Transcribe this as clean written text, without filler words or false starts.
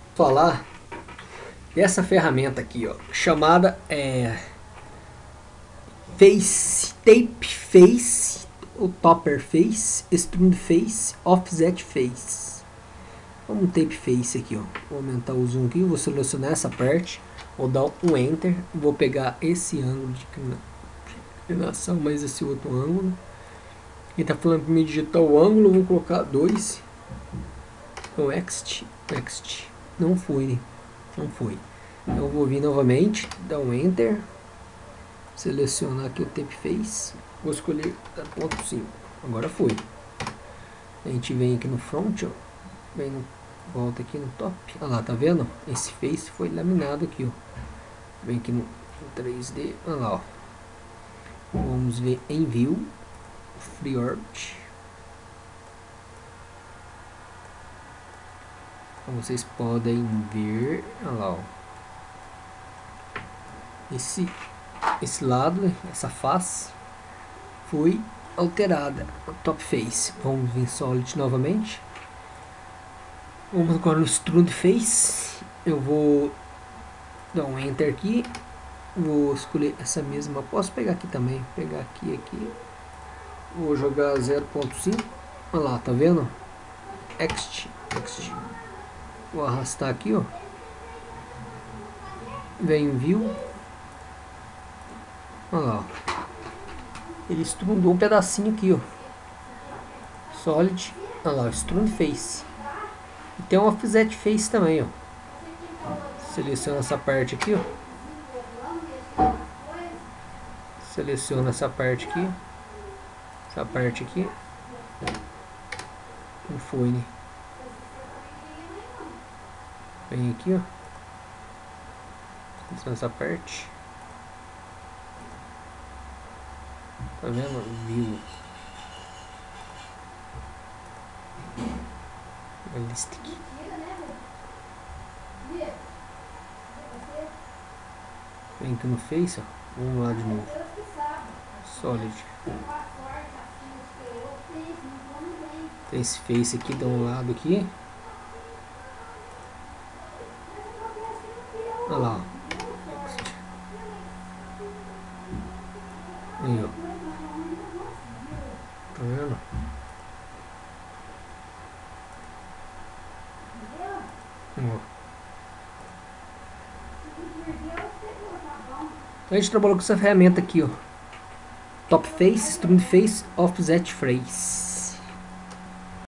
falar dessa ferramenta aqui, ó, chamada Tape Face, o TAPER Face, Extrude Face, Offset Face. Vamos Tape Face aqui, ó. Vou aumentar o zoom aqui, vou selecionar essa parte, vou dar um Enter, vou pegar esse ângulo de inclinação, mais esse outro ângulo. Ele tá falando para me digitar o ângulo, vou colocar 2. Então, Next. Não foi, né? Não foi. Eu vou vir novamente, dar um Enter, selecionar aqui o Tape Face, vou escolher 0.5. Agora foi. A gente vem aqui no front, ó, volta aqui no top. Olha lá, tá vendo? Esse face foi laminado aqui, ó. Vem aqui no 3D, olha lá, ó. Vamos ver em View, FreeArt. Como vocês podem ver, olha lá, ó. Esse lado, essa face foi alterada, o top face. Vamos vir Solid novamente. Vamos agora no Extrude Face. Eu vou dar um Enter aqui. Vou escolher essa mesma. Posso pegar aqui também. Pegar aqui. Vou jogar 0.5. Olha lá, tá vendo? Next. Vou arrastar aqui, ó. Vem em View. Olha lá, ó. Ele extrudou um pedacinho aqui, ó. Solid. Olha lá, Extrude Face. E tem um Offset Face também, ó. Seleciona essa parte aqui, ó. Seleciona essa parte aqui. Essa parte aqui. Não foi, né? Vem aqui, ó. Seleciona essa parte. Tá vendo? View. Realistic. Vem aqui no Face, ó. Vamos lá de novo. Solid. Tem esse Face aqui, dá um lado aqui. Olha lá, ó. Aí, ó. Tá vendo? A gente trabalhou com essa ferramenta aqui, ó. Top Face, Extrude Face, Offset Face.